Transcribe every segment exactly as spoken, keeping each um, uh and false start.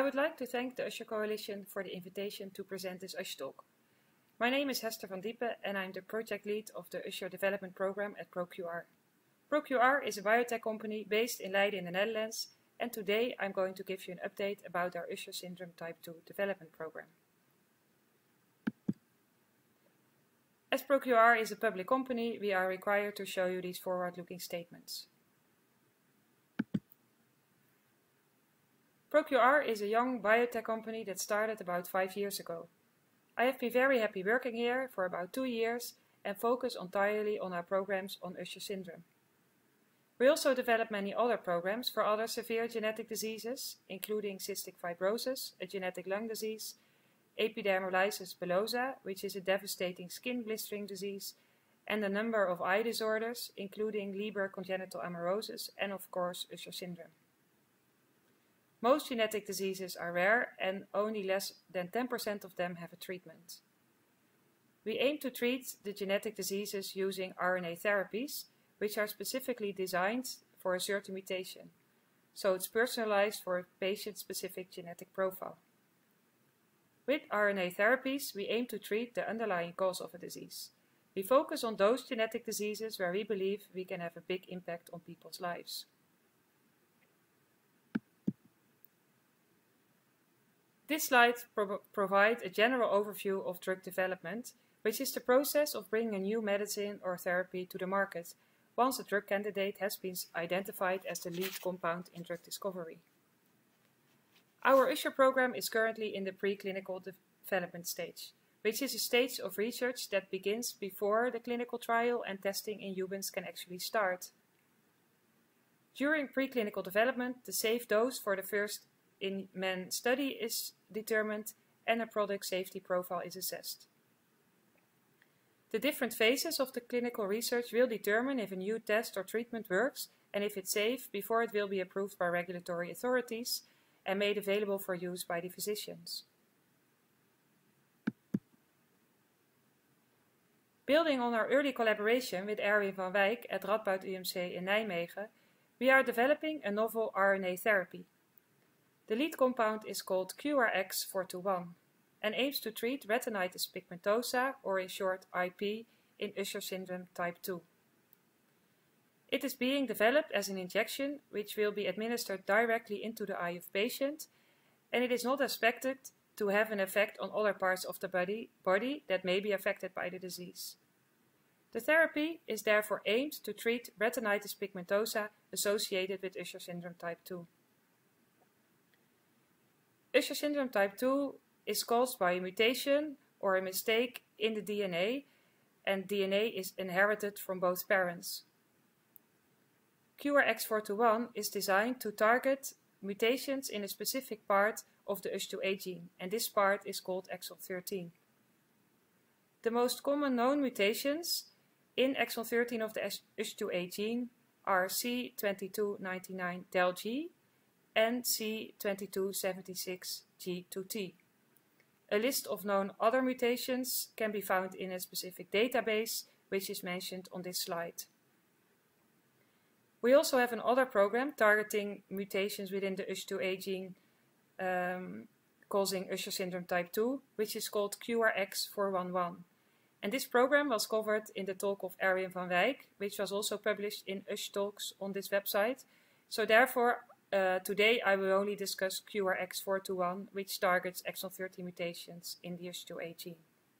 would like to thank the Usher Coalition for the invitation to present this Usher talk. My name is Hester van Diepen and I'm the project lead of the Usher development program at ProQR. ProQR is a biotech company based in Leiden in the Netherlands, and today I'm going to give you an update about our Usher syndrome type two development program. As ProQR is a public company, we are required to show you these forward-looking statements. ProQR is a young biotech company that started about five years ago. I have been very happy working here for about two years and focus entirely on our programs on Usher syndrome. We also develop many other programs for other severe genetic diseases, including cystic fibrosis, a genetic lung disease, epidermolysis bullosa, which is a devastating skin blistering disease, and a number of eye disorders, including Leber congenital amaurosis and of course Usher syndrome. Most genetic diseases are rare and only less than ten percent of them have a treatment. We aim to treat the genetic diseases using R N A therapies, which are specifically designed for a certain mutation, so it's personalized for a patient-specific genetic profile. With R N A therapies, we aim to treat the underlying cause of a disease. We focus on those genetic diseases where we believe we can have a big impact on people's lives. This slide pro provides a general overview of drug development, which is the process of bringing a new medicine or therapy to the market once a drug candidate has been identified as the lead compound in drug discovery. Our Usher program is currently in the preclinical development stage, which is a stage of research that begins before the clinical trial and testing in humans can actually start. During preclinical development, the safe dose for the first in-man study is determined and a product safety profile is assessed. The different phases of the clinical research will determine if a new test or treatment works and if it's safe before it will be approved by regulatory authorities and made available for use by the physicians. Building on our early collaboration with Erwin van Wijk at Radboud U M C in Nijmegen, we are developing a novel R N A therapy. The lead compound is called Q R X four two one and aims to treat retinitis pigmentosa, or in short I P, in Usher syndrome type two. It is being developed as an injection which will be administered directly into the eye of patient, and it is not expected to have an effect on other parts of the body, body that may be affected by the disease. The therapy is therefore aimed to treat retinitis pigmentosa associated with Usher syndrome type two. Usher syndrome type two is caused by a mutation or a mistake in the D N A, and D N A is inherited from both parents. Q R X four two one is designed to target mutations in a specific part of the U S two A gene, and this part is called exon thirteen. The most common known mutations in exon thirteen of the U S two A gene are C twenty-two ninety-nine del G and C twenty-two seventy-six G two T. A list of known other mutations can be found in a specific database, which is mentioned on this slide. We also have another program targeting mutations within the U S two A gene um, causing Usher syndrome type two, which is called Q R X four one one. And this program was covered in the talk of Erwin van Wijk, which was also published in Usher Talks on this website. So therefore, uh, today I will only discuss Q R X four two one, which targets exon thirteen mutations in the U S two A gene.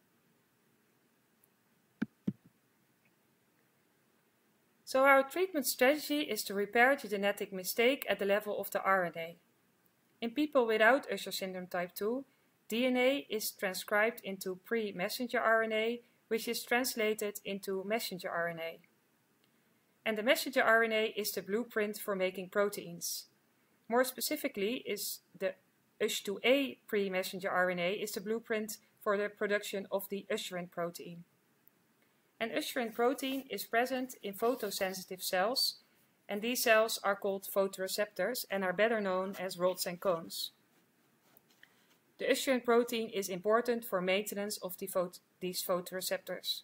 So our treatment strategy is to repair the genetic mistake at the level of the R N A. In people without Usher syndrome type two, D N A is transcribed into pre-messenger R N A, which is translated into messenger R N A. And the messenger R N A is the blueprint for making proteins. More specifically, is the U S two A pre-messenger R N A is the blueprint for the production of the usherin protein. An usherin protein is present in photosensitive cells, and these cells are called photoreceptors and are better known as rods and cones. The usherin protein is important for maintenance of the phot these photoreceptors.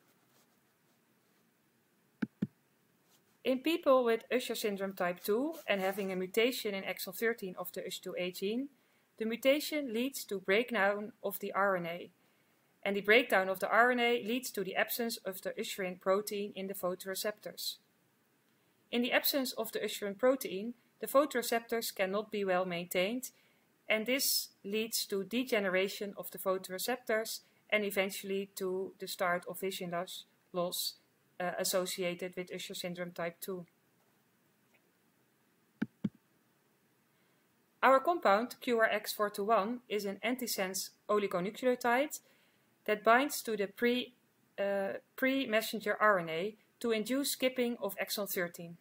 In people with Usher syndrome type two and having a mutation in exon thirteen of the U S two A gene, the mutation leads to breakdown of the R N A, and the breakdown of the R N A leads to the absence of the usherin protein in the photoreceptors. In the absence of the usherin protein, the photoreceptors cannot be well maintained, and this leads to degeneration of the photoreceptors and eventually to the start of vision loss, loss uh, associated with Usher syndrome type two. Our compound Q R X four twenty-one is an antisense oligonucleotide that binds to the pre, uh, pre-messenger R N A to induce skipping of exon thirteen.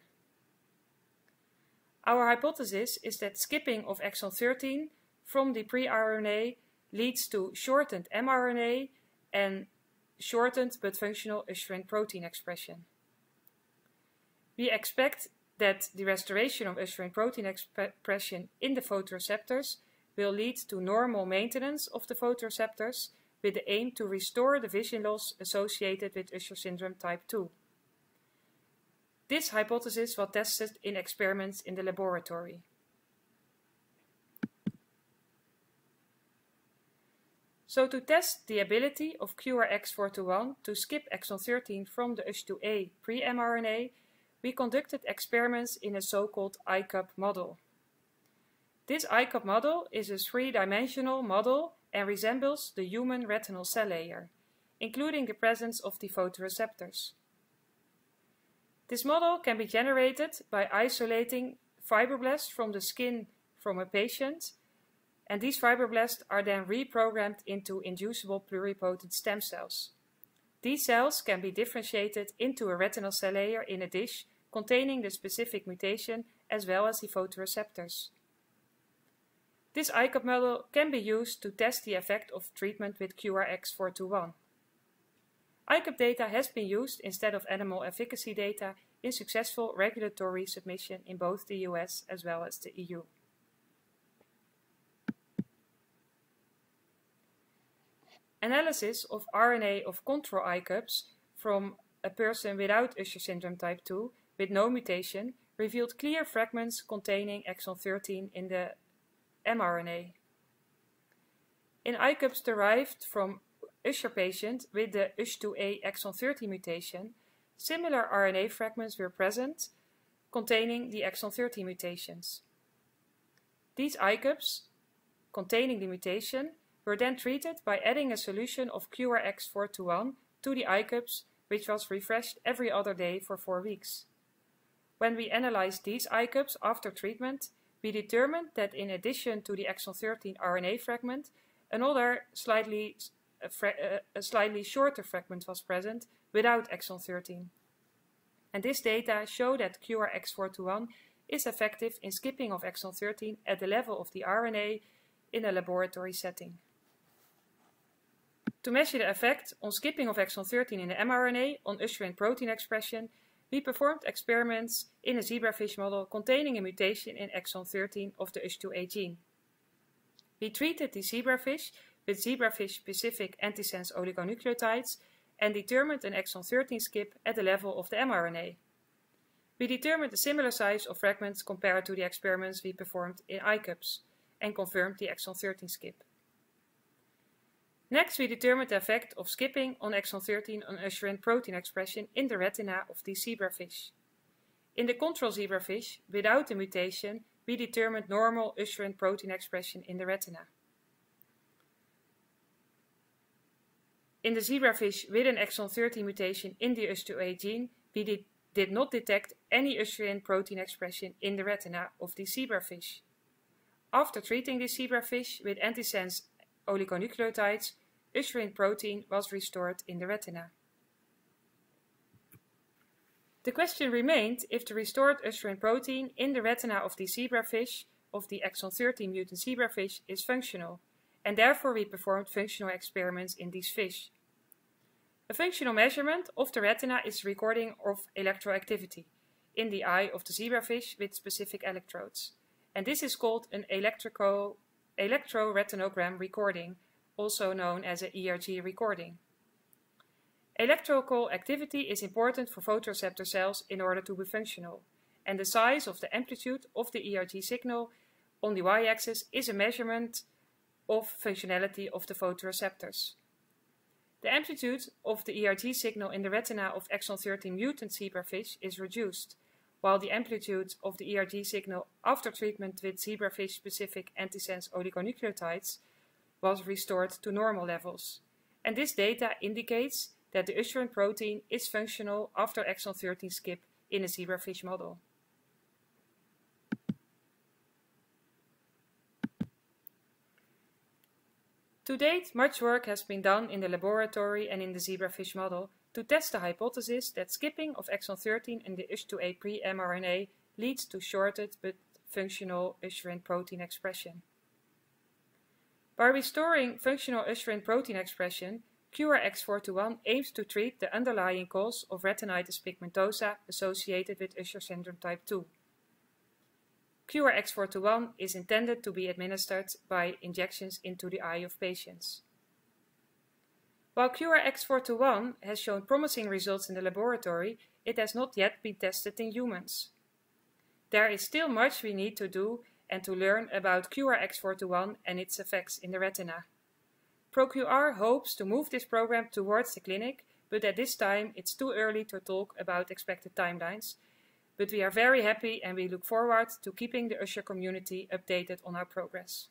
Our hypothesis is that skipping of exon thirteen from the pre-R N A leads to shortened mRNA and shortened but functional usherin protein expression. We expect that the restoration of usherin protein expression in the photoreceptors will lead to normal maintenance of the photoreceptors with the aim to restore the vision loss associated with Usher syndrome type two. This hypothesis was tested in experiments in the laboratory. So to test the ability of Q R X four twenty-one to skip exon thirteen from the U S H two A pre-mRNA, we conducted experiments in a so-called I CUP model. This I CUP model is a three-dimensional model and resembles the human retinal cell layer, including the presence of the photoreceptors. This model can be generated by isolating fibroblasts from the skin from a patient, and these fibroblasts are then reprogrammed into inducible pluripotent stem cells. These cells can be differentiated into a retinal cell layer in a dish containing the specific mutation as well as the photoreceptors. This I CUP model can be used to test the effect of treatment with Q R X four twenty-one. I CUP data has been used instead of animal efficacy data in successful regulatory submission in both the U S as well as the E U. Analysis of R N A of control I CUPs from a person without Usher syndrome type two with no mutation revealed clear fragments containing exon thirteen in the mRNA. In I CUPs derived from Usher patients with the U S H two A exon thirty mutation, similar R N A fragments were present containing the exon thirty mutations. These I CUPs containing the mutation were then treated by adding a solution of Q R X four twenty-one to the I CUPs, which was refreshed every other day for four weeks. When we analyzed these I CUPs after treatment, we determined that in addition to the exon thirteen R N A fragment, another slightly, a, fra a slightly shorter fragment was present without exon thirteen. And this data show that Q R X four twenty-one is effective in skipping of exon thirteen at the level of the R N A in a laboratory setting. To measure the effect on skipping of exon thirteen in the mRNA on usherin protein expression, we performed experiments in a zebrafish model containing a mutation in exon thirteen of the U S H two A gene. We treated the zebrafish with zebrafish-specific antisense oligonucleotides and determined an exon thirteen skip at the level of the mRNA. We determined a similar size of fragments compared to the experiments we performed in I CUPs and confirmed the exon thirteen skip. Next, we determined the effect of skipping on exon thirteen on usherin protein expression in the retina of the zebrafish. In the control zebrafish, without the mutation, we determined normal usherin protein expression in the retina. In the zebrafish with an exon thirteen mutation in the U S H two A gene, we did, did not detect any usherin protein expression in the retina of the zebrafish. After treating the zebrafish with antisense oligonucleotides, usherin protein was restored in the retina. The question remained if the restored usherin protein in the retina of the zebrafish, of the exon thirteen mutant zebrafish, is functional, and therefore we performed functional experiments in these fish. A functional measurement of the retina is recording of electroactivity in the eye of the zebrafish with specific electrodes, and this is called an electrico, electroretinogram recording, also known as an E R G recording. Electrical activity is important for photoreceptor cells in order to be functional, and the size of the amplitude of the E R G signal on the y-axis is a measurement of functionality of the photoreceptors. The amplitude of the E R G signal in the retina of exon thirteen mutant zebrafish is reduced, while the amplitude of the E R G signal after treatment with zebrafish-specific antisense oligonucleotides was restored to normal levels. And this data indicates that the usherin protein is functional after exon thirteen skip in a zebrafish model. To date, much work has been done in the laboratory and in the zebrafish model to test the hypothesis that skipping of exon thirteen in the U S H two A pre-mRNA leads to shorted but functional usherin protein expression. By restoring functional usherin protein expression, Q R X four twenty-one aims to treat the underlying cause of retinitis pigmentosa associated with Usher syndrome type two. Q R X four twenty-one is intended to be administered by injections into the eye of patients. While Q R X four twenty-one has shown promising results in the laboratory, it has not yet been tested in humans. There is still much we need to do and to learn about Q R X four twenty-one and its effects in the retina. ProQR hopes to move this program towards the clinic, but at this time it's too early to talk about expected timelines. But we are very happy and we look forward to keeping the Usher community updated on our progress.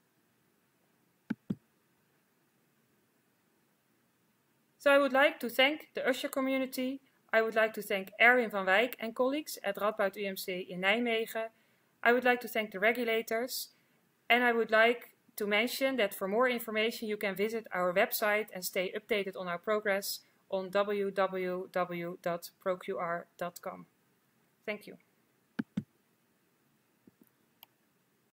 So I would like to thank the Usher community. I would like to thank Erwin van Wijk and colleagues at Radboud U M C in Nijmegen. I would like to thank the regulators. And I would like to mention that for more information you can visit our website and stay updated on our progress on w w w dot pro q r dot com. Thank you.